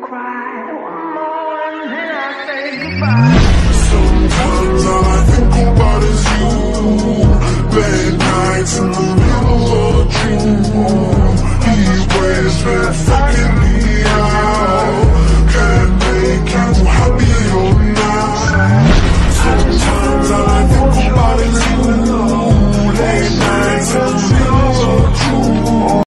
cry one more and then I say goodbye.